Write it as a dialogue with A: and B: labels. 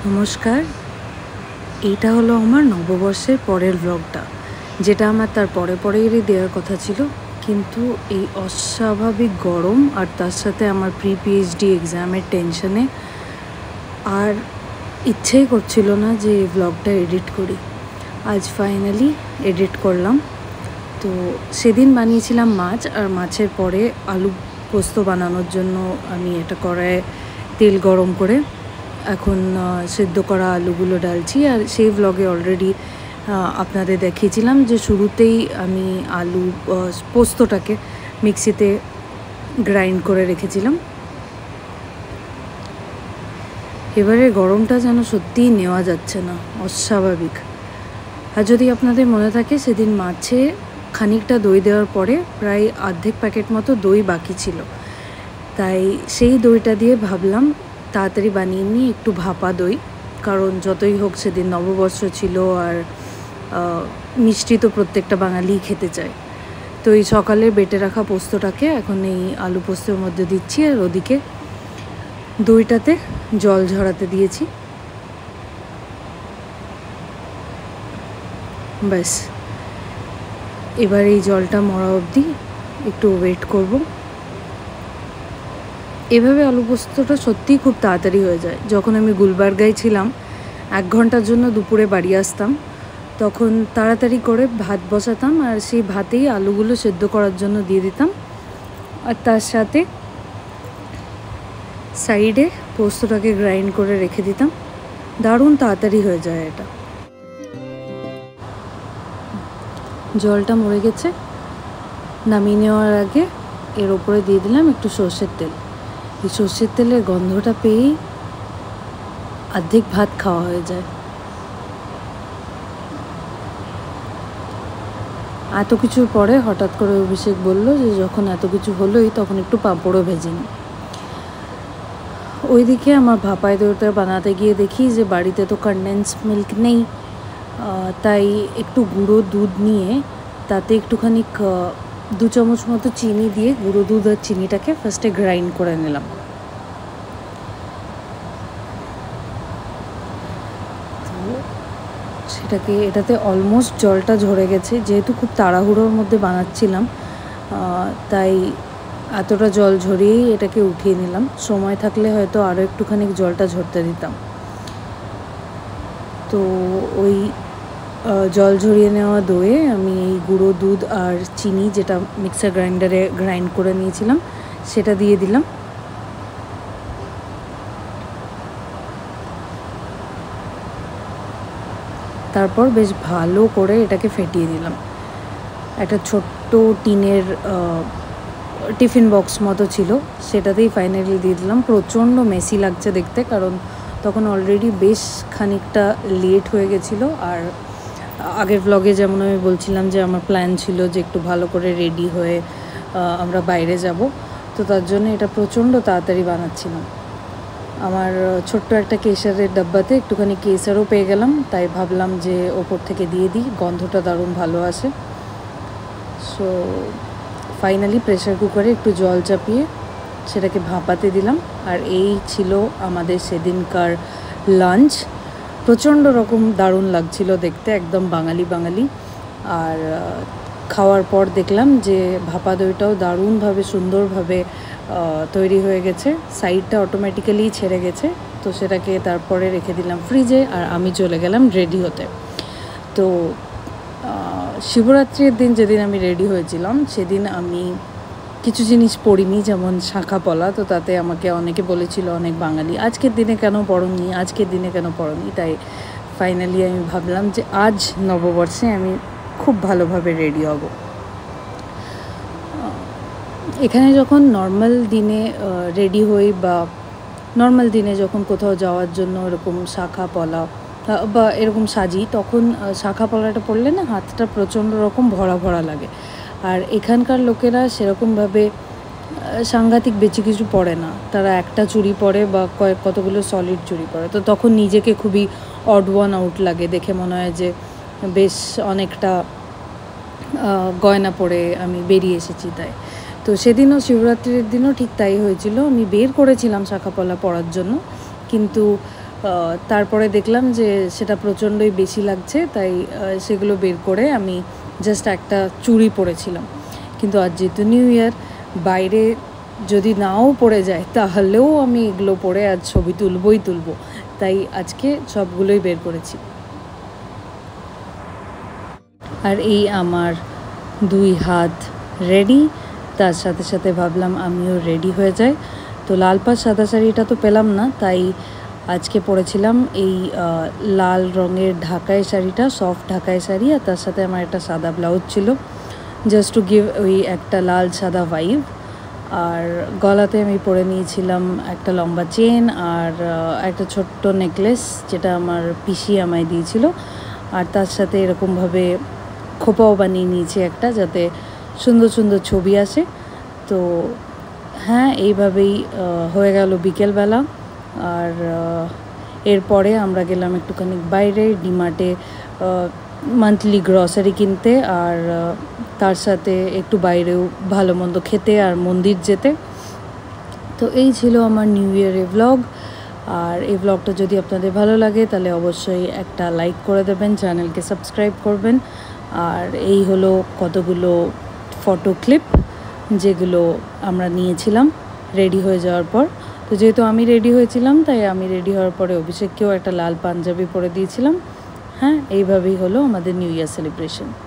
A: নমস্কার। এইটা হলো আমার নববর্ষের পরের ব্লগটা, যেটা আমার তার পরেই দেওয়ার কথা ছিল, কিন্তু এই অস্বাভাবিক গরম আর তার সাথে আমার পিএইচডি এক্সামের টেনশনে আর ইচ্ছেই করছিল না যে এই ব্লগটা এডিট করি। আজ ফাইনালি এডিট করলাম। তো সেদিন বানিয়েছিলাম মাছ, আর মাছের পরে আলু পোস্ত বানানোর জন্য আমি একটা কড়াইয়ে তেল গরম করে এখন সেদ্ধ করা আলুগুলো ডালছি। আর সেই ব্লগে অলরেডি আপনাদের দেখিয়েছিলাম যে শুরুতেই আমি আলু পোস্তটাকে মিক্সিতে গ্রাইন্ড করে রেখেছিলাম। এবারে গরমটা যেন সত্যিই নেওয়া যাচ্ছে না, অস্বাভাবিক। আর যদি আপনাদের মনে থাকে, সেদিন মাছে খানিকটা দই দেওয়ার পরে প্রায় অর্ধেক প্যাকেট মতো দই বাকি ছিল, তাই সেই দইটা দিয়ে ভাবলাম তাড়াতাড়ি বানিয়ে নিই একটু ভাপা দই, কারণ যতই হোক সেদিন নববর্ষ ছিল আর মিষ্টি তো প্রত্যেকটা বাঙালিই খেতে চায়। তো এই সকালে বেটে রাখা পোস্তটাকে এখন এই আলু পোস্তের মধ্যে দিচ্ছি, আর ওদিকে দইটাতে জল ঝরাতে দিয়েছি। ব্যাস, এবার এই জলটা মরা অবধি একটু ওয়েট করব। এভাবে আলু পোস্তটা সত্যিই খুব তাড়াতাড়ি হয়ে যায়। যখন আমি গুলবার্গায় ছিলাম, 1 ঘন্টার জন্য দুপুরে বাড়ি আসতাম, তখন তাড়াতাড়ি করে ভাত বসাতাম আর সেই ভাতেই আলুগুলো সেদ্ধ করার জন্য দিয়ে দিতাম, আর তার সাথে সাইডে পোস্তটাকে গ্রাইন্ড করে রেখে দিতাম। দারুণ তাড়াতাড়ি হয়ে যায় এটা। জলটা মরে গেছে, নামিয়ে নেওয়ার আগে এর ওপরে দিয়ে দিলাম একটু সর্ষের তেল। এই সর্ষের তেলের গন্ধটা পেয়েই অর্ধেক ভাত খাওয়া হয়ে যায়। এত কিছুর পরে হঠাৎ করে অভিষেক বলল যে যখন এত কিছু হলোই তখন একটু পাঁপড়ও ভেজে নিই। ওইদিকে আমার ভাপাই দইটা বানাতে গিয়ে দেখি যে বাড়িতে তো কনডেন্স মিল্ক নেই, তাই একটু গুঁড়ো দুধ নিয়ে তাতে একটুখানি 2 চামচ মতো চিনি দিয়ে গুঁড়ো দুধ আর চিনিটাকে ফার্স্টে গ্রাইন্ড করে নিলাম। সেটাকে এটাতে অলমোস্ট জলটা ঝরে গেছে, যেহেতু খুব তাড়াহুড়োর মধ্যে বানাচ্ছিলাম, তাই এতটা জল ঝরিয়েই এটাকে উঠিয়ে নিলাম। সময় থাকলে হয়তো আরও একটুখানি জলটা ঝরতে দিতাম। তো ওই জল ঝরিয়ে নেওয়া দইয়ে আমি এই গুঁড়ো দুধ আর চিনি, যেটা মিক্সার গ্রাইন্ডারে গ্রাইন্ড করে নিয়েছিলাম, সেটা দিয়ে দিলাম। তারপর বেশ ভালো করে এটাকে ফেটিয়ে দিলাম। একটা ছোট্ট টিনের টিফিন বক্স মতো ছিল, সেটাতেই ফাইনালি দিয়ে দিলাম। প্রচণ্ড মেসি লাগছে দেখতে, কারণ তখন অলরেডি বেশ খানিকটা লেট হয়ে গেছিলো। আর আগের ব্লগে যেমন আমি বলছিলাম যে আমার প্ল্যান ছিল যে একটু ভালো করে রেডি হয়ে আমরা বাইরে যাব, তো তার জন্য এটা প্রচণ্ড তাড়াতাড়ি বানাচ্ছিলাম। আমার ছোট্ট একটা কেশারের ডাব্বাতে একটুখানি কেশারও পেয়ে গেলাম, তাই ভাবলাম যে ওপর থেকে দিয়ে দিই, গন্ধটা দারুণ ভালো আসে। সো ফাইনালি প্রেসার কুকারে একটু জল চাপিয়ে সেটাকে ভাপাতে দিলাম। আর এই ছিল আমাদের সেদিনকার লাঞ্চ। প্রচণ্ড রকম দারুণ লাগছিল দেখতে, একদম বাঙালি। আর খাওয়ার পর দেখলাম যে ভাপা দইটাও দারুণভাবে সুন্দরভাবে তৈরি হয়ে গেছে, সাইডটা অটোমেটিক্যালি ছেড়ে গেছে। তো সেটাকে তারপরে রেখে দিলাম ফ্রিজে, আর আমি চলে গেলাম রেডি হতে। তো শিবরাত্রির দিন যেদিন আমি রেডি হয়েছিলাম, সেদিন আমি কিছু জিনিস পরিনি, যেমন শাঁখা পলা। তো তাতে আমাকে অনেকে বলেছিল, অনেক বাঙালি, আজকের দিনে কেন পড়নি। তাই ফাইনালি আমি ভাবলাম যে আজ নববর্ষে আমি খুব ভালোভাবে রেডি হব। এখানে যখন নর্মাল দিনে রেডি হই, বা নর্মাল দিনে যখন কোথাও যাওয়ার জন্য এরকম শাঁখা পলা বা এরকম সাজি, তখন শাঁখা পলাটা পরলে না হাতটা প্রচণ্ড রকম ভরা লাগে। আর এখানকার লোকেরা সেরকমভাবে সাংঘাতিক বেশি কিছু পরে না, তারা একটা চুড়ি পরে বা কতগুলো সলিড চুড়ি পরে। তো তখন নিজেকে খুবই অড ওয়ান আউট লাগে, দেখে মনে হয় যে বেশ অনেকটা গয়না পরে আমি বেরিয়ে এসেছি। তাই তো সেদিনও শিবরাত্রির দিনও ঠিক তাই হয়েছিল। আমি বের করেছিলাম শাঁখা পলা পরার জন্য, কিন্তু তারপরে দেখলাম যে সেটা প্রচণ্ডই বেশি লাগছে, তাই সেগুলো বের করে আমি জাস্ট একটা চুড়ি পরেছিলাম। কিন্তু আজ যেহেতু নিউ ইয়ার, বাইরে যদি নাও পড়ে যায় তাহলেও আমি এগুলো পরে আজ ছবি তুলবই তুলব, তাই আজকে সবগুলোই বের করেছি। আর এই আমার 2 হাত রেডি, তার সাথে সাথে ভাবলাম আমিও রেডি হয়ে যাই। তো লাল পাড় সাদা শাড়িটা তো পেলাম না, তাই আজকে পরেছিলাম এই লাল রঙের ঢাকাই শাড়িটা, সফট ঢাকাই শাড়ি, আর তার সাথে আমার একটা সাদা ব্লাউজ ছিল, জাস্ট টু গিভ ওই একটা লাল সাদা ভাইব। আর গলাতে আমি পরে নিয়েছিলাম একটা লম্বা চেন আর একটা ছোট্ট নেকলেস, যেটা আমার পিসি আমায় দিয়েছিল। আর তার সাথে এরকমভাবে খোপাও বানিয়ে নিয়েছি একটা, যাতে সুন্দর সুন্দর ছবি আসে। তো হ্যাঁ, এইভাবেই হয়ে গেল বিকেলবেলা। আর এরপরে আমরা গেলাম একটুখানি বাইরে ডিমার্টে মান্থলি গ্রসারি কিনতে, আর তার সাথে একটু বাইরেও ভালো মন্দ খেতে আর মন্দির যেতে। তো এই ছিল আমার নিউ ইয়ারের ব্লগ। আর এই ব্লগটা যদি আপনাদের ভালো লাগে তাহলে অবশ্যই একটা লাইক করে দেবেন, চ্যানেলকে সাবস্ক্রাইব করবেন। আর এই হলো কতগুলো ফটো ক্লিপ যেগুলো আমরা নিয়েছিলাম রেডি হয়ে যাওয়ার পর। তো যেহেতু আমি রেডি হয়েছিলাম, তাই আমি রেডি হওয়ার পরে অভিষেককেও একটা লাল পাঞ্জাবি পরে দিয়েছিলাম। হ্যাঁ, এইভাবেই হলো আমাদের নিউ ইয়ার সেলিব্রেশন।